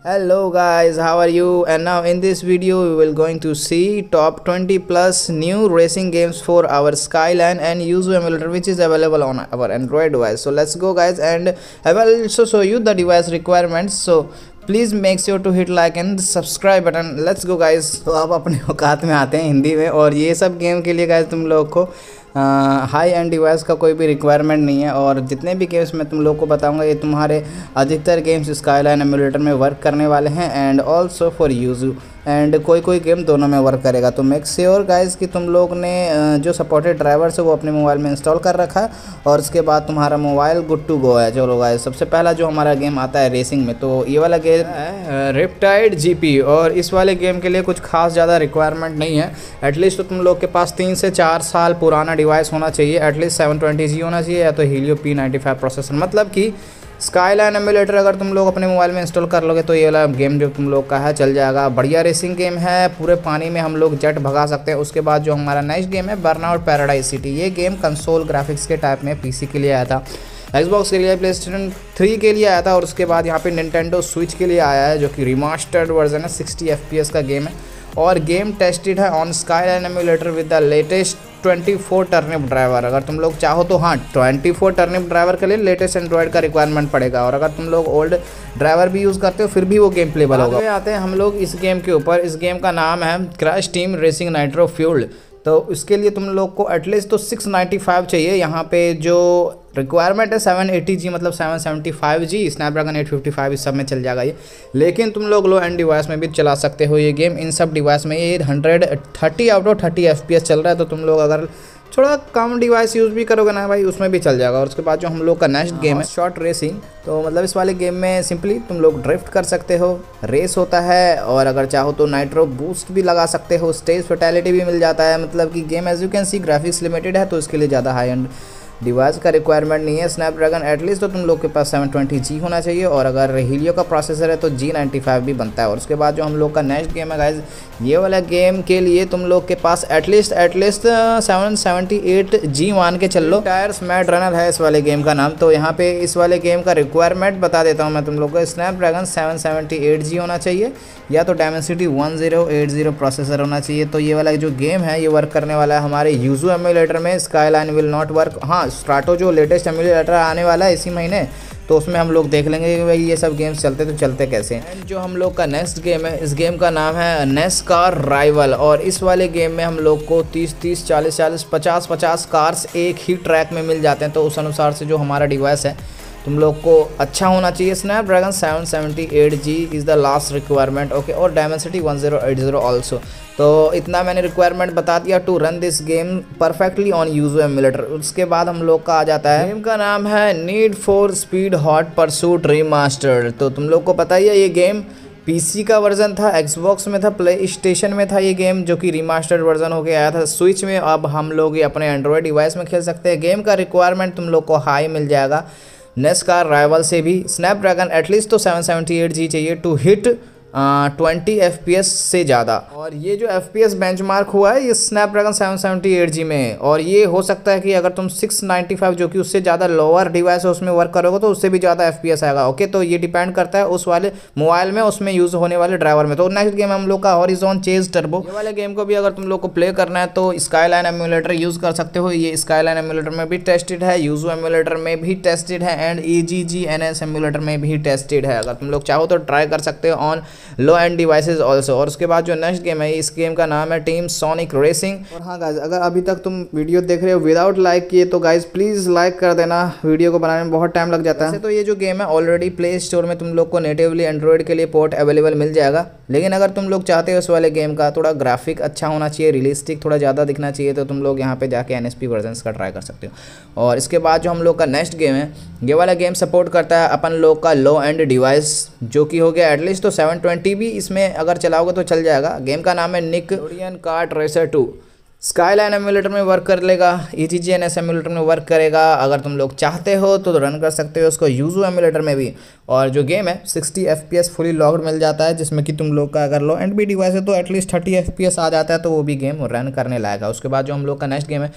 Hello guys, how are you? And now in this video we will going to see top 20 plus new racing games for our Skyline and Yuzu emulator, which is available on our Android device. So let's go guys, and I will also show you the device requirements. So please make sure to hit like and subscribe button. Let's go guys. तो अब अपने औकात में आते हैं हिंदी में, और ये सब गेम के लिए गाइस तुम लोग को हाई एंड डिवाइस का कोई भी रिक्वायरमेंट नहीं है। और जितने भी गेम्स मैं तुम लोग को बताऊंगा ये तुम्हारे अधिकतर गेम्स स्काईलाइन एमुलेटर में वर्क करने वाले हैं, एंड ऑल्सो फॉर यूज़, एंड कोई गेम दोनों में वर्क करेगा। तो मेक श्योर गाइस कि तुम लोग ने जो सपोर्टेड ड्राइवर्स है वो अपने मोबाइल में इंस्टॉल कर रखा है, और उसके बाद तुम्हारा मोबाइल गुड टू गो है। चलो गाइस, सबसे पहला जो हमारा गेम आता है रेसिंग में, तो ये वाला गेम है रिपटाइड जीपी। और इस वाले गेम के लिए कुछ खास ज़्यादा रिक्वायरमेंट नहीं है। एटलीस्ट तो तुम लोग के पास 3 से 4 साल पुराना डिवाइस होना चाहिए, एटलीस्ट 720G होना चाहिए, या तो हीलियो P95 प्रोसेसर। मतलब कि स्काईलाइन एमुलेटर अगर तुम लोग अपने मोबाइल में इंस्टॉल कर लोगे तो ये वाला गेम जो तुम लोग का है चल जाएगा। बढ़िया रेसिंग गेम है, पूरे पानी में हम लोग जेट भगा सकते हैं। उसके बाद जो हमारा नेक्स्ट गेम है बर्नआउट पैराडाइज सिटी। ये गेम कंसोल ग्राफिक्स के टाइप में पीसी के लिए आया था, एक्सबॉक्स के लिए, प्लेस्टेशन 3 के लिए आया था, और उसके बाद यहाँ पे निंटेंडो स्विच के लिए आया है, जो कि रिमास्टर्ड वर्जन है। 60 FPS का गेम है, और गेम टेस्टेड है on Skyline emulator with the latest 24 turnip driver. अगर तुम लोग चाहो तो हाँ, 24 टर्निप ड्राइवर के लिए लेटेस्ट एंड्रॉयड का रिक्वायरमेंट पड़ेगा, और अगर तुम लोग ओल्ड ड्राइवर भी यूज़ करते हो फिर भी वो गेम प्लेबल होगा। आते हैं हम लोग इस गेम के ऊपर। इस गेम का नाम है Crash Team Racing Nitro Fueled. तो इसके लिए तुम लोग को एटलीस्ट तो 695 चाहिए। यहाँ पे जो रिक्वायरमेंट है 780G, मतलब 775G, स्नैपड्रैगन 855, इस सब में चल जाएगा ये। लेकिन तुम लोग लो एंड डिवाइस में भी चला सकते हो ये गेम। इन सब डिवाइस में ये 130 आउट ऑफ 30 FPS चल रहा है, तो तुम लोग अगर थोड़ा कम डिवाइस यूज़ भी करोगे ना भाई, उसमें भी चल जाएगा। और उसके बाद जो हम लोग का नेक्स्ट गेम है शॉर्ट रेसिंग। तो मतलब इस वाले गेम में सिंपली तुम लोग ड्रिफ्ट कर सकते हो, रेस होता है, और अगर चाहो तो नाइट्रो बूस्ट भी लगा सकते हो, स्टेज फैटेलिटी भी मिल जाता है। मतलब कि game as you can see graphics limited है, तो इसके लिए ज़्यादा हाई एंड डिवाइस का रिक्वायरमेंट नहीं है। स्नैपड्रैगन एटलीस्ट तो तुम लोग के पास 720G होना चाहिए, और अगर हीलियो का प्रोसेसर है तो G95 भी बनता है। और उसके बाद जो हम लोग का नेक्स्ट गेम है गाइज, ये वाला गेम के लिए तुम लोग के पास एटलीस्ट 778G मान के चल लो। टायर्स मैड रनर है इस वाले गेम का नाम। तो यहाँ पे इस वाले गेम का रिक्वायरमेंट बता देता हूँ मैं तुम लोग को। स्नैपड्रैगन 778G होना चाहिए, या तो डायमेंसिटी 1080 प्रोसेसर होना चाहिए। तो ये वाला जो गेम है ये वर्क करने वाला है हमारे यूज़ू एमुलेटर में। Skyline will not work. हाँ, स्ट्राटो जो लेटेस्ट एमुलेटर आने वाला है इसी महीने, तो उसमें हम लोग देख लेंगे कि भाई ये सब गेम्स चलते तो चलते कैसे। एंड जो हम लोग का नेक्स्ट गेम है, इस गेम का नाम है नेस्कार राइवल। और इस वाले गेम में हम लोग को 30-30, 40-40, 50-50 कार्स एक ही ट्रैक में मिल जाते हैं। तो उस अनुसार से जो हमारा डिवाइस है तुम लोग को अच्छा होना चाहिए। Snapdragon 778G is the last requirement, okay, और डायमेंसिटी 1080 ऑल्सो। तो इतना मैंने रिक्वायरमेंट बता दिया to run this game perfectly on Yuzu emulator. उसके बाद हम लोग का आ जाता है, गेम का नाम है Need for Speed Hot Pursuit Remastered. तो तुम लोग को पता ही है ये गेम पीसी का वर्जन था, एक्सबॉक्स में था, प्ले स्टेशन में था ये गेम, जो कि रिमास्टर्ड वर्जन होके आया था स्विच में। अब हम लोग ये अपने एंड्रॉयड डिवाइस में खेल सकते हैं। गेम का रिक्वायरमेंट तुम लोग को हाई मिल जाएगा नेस्कार राइवल से भी। स्नैपड्रैगन एटलीस्ट तो 778G चाहिए टू हिट 20 FPS से ज़्यादा। और ये जो FPS बेंचमार्क हुआ है ये स्नैपड्रैगन 778G में, और ये हो सकता है कि अगर तुम 695 जो कि उससे ज़्यादा लोअर डिवाइस है उसमें वर्क करोगे तो उससे भी ज़्यादा FPS आएगा, ओके। तो ये डिपेंड करता है उस वाले मोबाइल में, उसमें यूज़ होने वाले ड्राइवर में। तो नेक्स्ट गेम हम लोग का हॉरिजॉन चेज टर्बो। ये वाले गेम को भी अगर तुम लोग को प्ले करना है तो स्काईलाइन एमुलेटर यूज़ कर सकते हो। ये स्काईलाइन एमुलेटर में भी टेस्टेड है, यूज़ो एमुलेटर में भी टेस्टेड है, एंड EGGNS एमुलेटर में भी टेस्टेड है। अगर तुम लोग चाहो तो ट्राई कर सकते हो on low end devices also. और उसके बाद जो नेक्स्ट गेम है इस गेम का नाम है टीम सोनिक रेसिंग। और हाँ गाइज, अगर अभी तक तुम वीडियो देख रहे हो विदाउट लाइक किए तो गाइज प्लीज़ लाइक कर देना, वीडियो को बनाने में बहुत टाइम लग जाता है। तो ये जो गेम है ऑलरेडी प्ले स्टोर में तुम लोग को नेटिवली एंड्रॉयड के लिए पोर्ट अवेलेबल मिल जाएगा। लेकिन अगर तुम लोग चाहते हो इस वाले गेम का थोड़ा ग्राफिक अच्छा होना चाहिए, रियलिस्टिक थोड़ा ज़्यादा दिखना चाहिए, तो तुम लोग यहाँ पे जाके NSP वर्जन्स का ट्राई कर सकते हो। और इसके बाद जो हम लोग का नेक्स्ट गेम है, ये वाला गेम सपोर्ट करता है अपन लोग का लो एंड डिवाइस, जो कि हो गया एटलीस्ट तो 720 भी इसमें अगर चलाओगे तो चल जाएगा। गेम का नाम है Nickelodeon kart racer 2। Skyline emulator में वर्क कर लेगा, EGGNS एमुलेटर में वर्क करेगा। अगर तुम लोग चाहते हो तो रन कर सकते हो उसको यूज़ो एमुलेटर में भी। और जो गेम है 60 FPS फुली लॉक्ड मिल जाता है, जिसमें कि तुम लोग का अगर लो एंड भी डिवाइस है तो एटलीस्ट 30 FPS आ जाता है, तो वो भी गेम रन करने लायक है। उसके बाद जो हम लोग का नेक्स्ट गेम है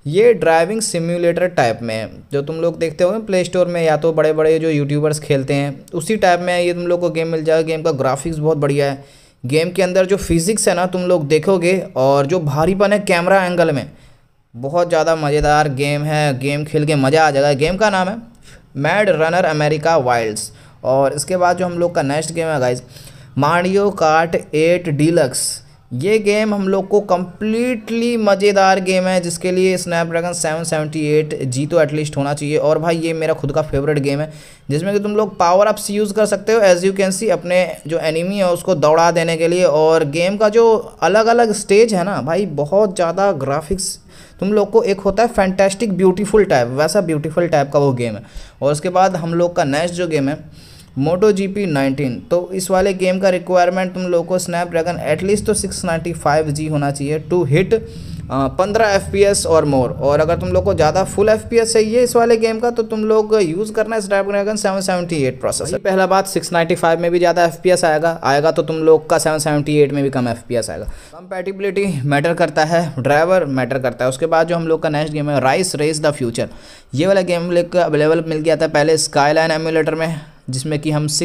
ये ड्राइविंग सिम्युलेटर टाइप में है, जो तुम लोग देखते हो प्ले स्टोर में या तो बड़े बड़े जो यूट्यूबर्स खेलते हैं उसी टाइप में ये तुम लोग को गेम मिल जाएगा। गेम का ग्राफिक्स बहुत बढ़िया है, गेम के अंदर जो फिज़िक्स है ना तुम लोग देखोगे, और जो भारीपन है कैमरा एंगल में, बहुत ज़्यादा मज़ेदार गेम है। गेम खेल के मज़ा आ जाएगा। गेम का नाम है मैड रनर अमेरिका वाइल्ड्स। और इसके बाद जो हम लोग का नेक्स्ट गेम है गाइस, मारियो कार्ट 8 डीलक्स। ये गेम हम लोग को कम्प्लीटली मज़ेदार गेम है, जिसके लिए स्नैपड्रैगन 778G तो एटलीस्ट होना चाहिए। और भाई ये मेरा खुद का फेवरेट गेम है, जिसमें कि तुम लोग पावर अप्स यूज़ कर सकते हो एज यू कैन सी, अपने जो एनिमी है उसको दौड़ा देने के लिए। और गेम का जो अलग अलग स्टेज है ना भाई, बहुत ज़्यादा ग्राफिक्स तुम लोग को, एक होता है फैंटास्टिक ब्यूटीफुल टाइप, वैसा ब्यूटीफुल टाइप का वो गेम है। और उसके बाद हम लोग का नेक्स्ट जो गेम है मोटो GP 19। तो इस वाले गेम का रिक्वायरमेंट तुम लोग को स्नैपड्रैगन एटलीस्ट तो 695G होना चाहिए टू हिट 15 FPS और मोर। और अगर तुम लोग को ज़्यादा फुल FPS चाहिए इस वाले गेम का, तो तुम लोग यूज़ करना है स्नैपड्रैगन 778 प्रोसेसर। पहला बात 695 में भी ज़्यादा FPS आएगा तो तुम लोग का 778 में भी कम FPS आएगा। कंपैटिबिलिटी मैटर करता है, ड्राइवर मैटर करता है। उसके बाद जो हम लोग का नेक्स्ट गेम है राइस रेस द फ्यूचर। ये वाला गेम लोग अवेलेबल मिल गया था पहले स्काईलाइन एमुलेटर में, जिसमें कि हम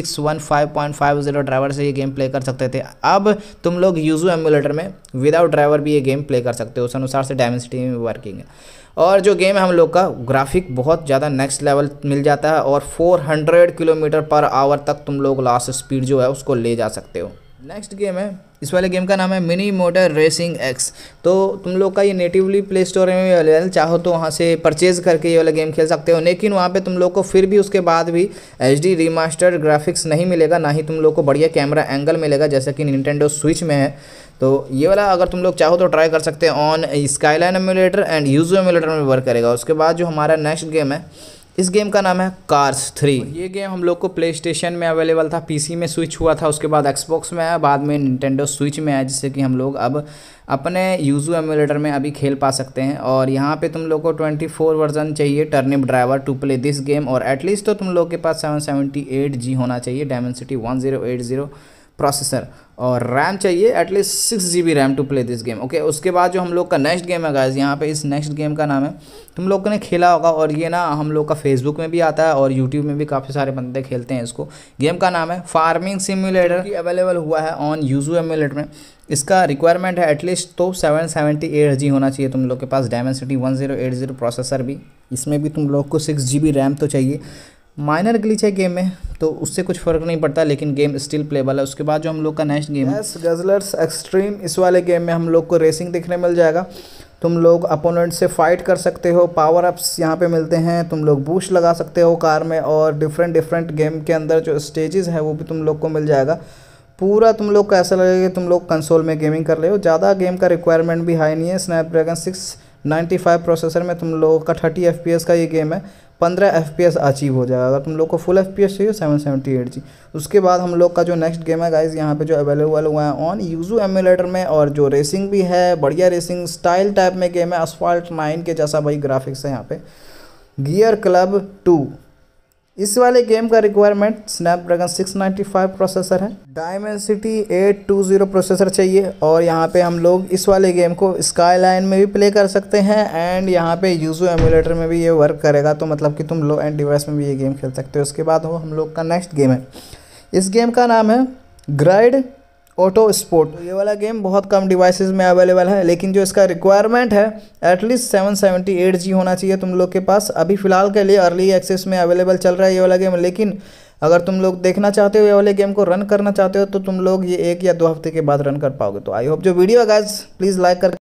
615.50 ड्राइवर से ये गेम प्ले कर सकते थे। अब तुम लोग यूजू एमुलेटर में विदाउट ड्राइवर भी ये गेम प्ले कर सकते हो, उस अनुसार से डायमेंसिटी में वर्किंग है। और जो गेम है हम लोग का ग्राफिक बहुत ज़्यादा नेक्स्ट लेवल मिल जाता है, और 400 किलोमीटर पर आवर तक तुम लोग लास्ट स्पीड जो है उसको ले जा सकते हो। नेक्स्ट गेम है, इस वाले गेम का नाम है मिनी मोटर रेसिंग X। तो तुम लोग का ये नेटिवली प्ले स्टोर में अवेलेबल, चाहो तो वहाँ से परचेज़ करके ये वाला गेम खेल सकते हो। लेकिन वहाँ पे तुम लोग को फिर भी उसके बाद भी HD रिमास्टर्ड ग्राफिक्स नहीं मिलेगा, ना ही तुम लोग को बढ़िया कैमरा एंगल मिलेगा जैसे कि निंटेंडो स्विच में है। तो ये वाला अगर तुम लोग चाहो तो ट्राई कर सकते हैं on Skyline emulator and Yuzu emulator में वर्क करेगा। उसके बाद जो हमारा नेक्स्ट गेम है, इस गेम का नाम है कार्स 3। ये गेम हम लोग को प्ले स्टेशन में अवेलेबल था, PC में स्विच हुआ था, उसके बाद Xbox में आया, बाद में निंटेंडो स्विच में आया, जिससे कि हम लोग अब अपने यूजू एमुलेटर में अभी खेल पा सकते हैं। और यहाँ पे तुम लोग को 24 वर्जन चाहिए turnip driver to play this game. और एटलीस्ट तो तुम लोग के पास 778G होना चाहिए, डायमेंसिटी 1080 प्रोसेसर, और रैम चाहिए at least 6GB RAM to play this game. Okay, उसके बाद जो हम लोग का नेक्स्ट गेम है गाइस, यहाँ पे इस नेक्स्ट गेम का नाम है, तुम लोगों ने खेला होगा, और ये ना हम लोग का फेसबुक में भी आता है और यूट्यूब में भी काफ़ी सारे बंदे खेलते हैं इसको। गेम का नाम है फार्मिंग सिम्युलेटर, की अवेलेबल हुआ है ऑन यूजू एमुलेटर में। इसका रिक्वायरमेंट है एटलीस्ट तो 778G होना चाहिए तुम लोग के पास, डायमेंसिटी 1080 प्रोसेसर भी, इसमें भी तुम लोग को 6GB रैम तो चाहिए। माइनर ग्लिच है गेम में तो उससे कुछ फ़र्क नहीं पड़ता, लेकिन गेम स्टिल प्लेबल है। उसके बाद जो हम लोग का नेक्स्ट गेम है गज़लर्स एक्सट्रीम। इस वाले गेम में हम लोग को रेसिंग देखने मिल जाएगा, तुम लोग अपोनेंट से फाइट कर सकते हो, पावर अप्स यहाँ पे मिलते हैं, तुम लोग बूस्ट लगा सकते हो कार में, और डिफरेंट गेम के अंदर जो स्टेजेस है वो भी तुम लोग को मिल जाएगा। पूरा तुम लोग को ऐसा लगेगा कि तुम लोग कंसोल में गेमिंग कर रहे हो। ज़्यादा गेम का रिक्वायरमेंट भी हाई नहीं है। स्नैपड्रैगन 695 प्रोसेसर में तुम लोगों का 30 FPS का ये गेम है, 15 FPS अचीव हो जाएगा। अगर तुम लोग को फुल FPS चाहिए 778G। उसके बाद हम लोग का जो नेक्स्ट गेम है गाइस, यहाँ पे जो अवेलेबल हुआ है ऑन यूजू एमुलेटर में, और जो रेसिंग भी है, बढ़िया रेसिंग स्टाइल टाइप में गेम है, असफाल्ट 9 के जैसा भाई ग्राफिक्स है यहाँ पे, गियर क्लब 2। इस वाले गेम का रिक्वायरमेंट स्नैपड्रैगन 695 प्रोसेसर है, डायमेंसिटी 820 प्रोसेसर चाहिए। और यहाँ पे हम लोग इस वाले गेम को स्काईलाइन में भी प्ले कर सकते हैं, एंड यहाँ पे यूजो एमुलेटर में भी ये वर्क करेगा, तो मतलब कि तुम लो एंड डिवाइस में भी ये गेम खेल सकते हो। उसके बाद हम लोग का नेक्स्ट गेम है, इस गेम का नाम है ग्राइड ऑटो स्पोर्ट। ये वाला गेम बहुत कम डिवाइसेस में अवेलेबल है, लेकिन जो इसका रिक्वायरमेंट है एटलीस्ट 778G होना चाहिए तुम लोग के पास। अभी फ़िलहाल के लिए अर्ली एक्सेस में अवेलेबल चल रहा है ये वाला गेम, लेकिन अगर तुम लोग देखना चाहते हो ये वाले गेम को रन करना चाहते हो तो तुम लोग ये 1 या 2 हफ्ते के बाद रन कर पाओगे। तो आई होप जो वीडियो है गाइस प्लीज़ लाइक कर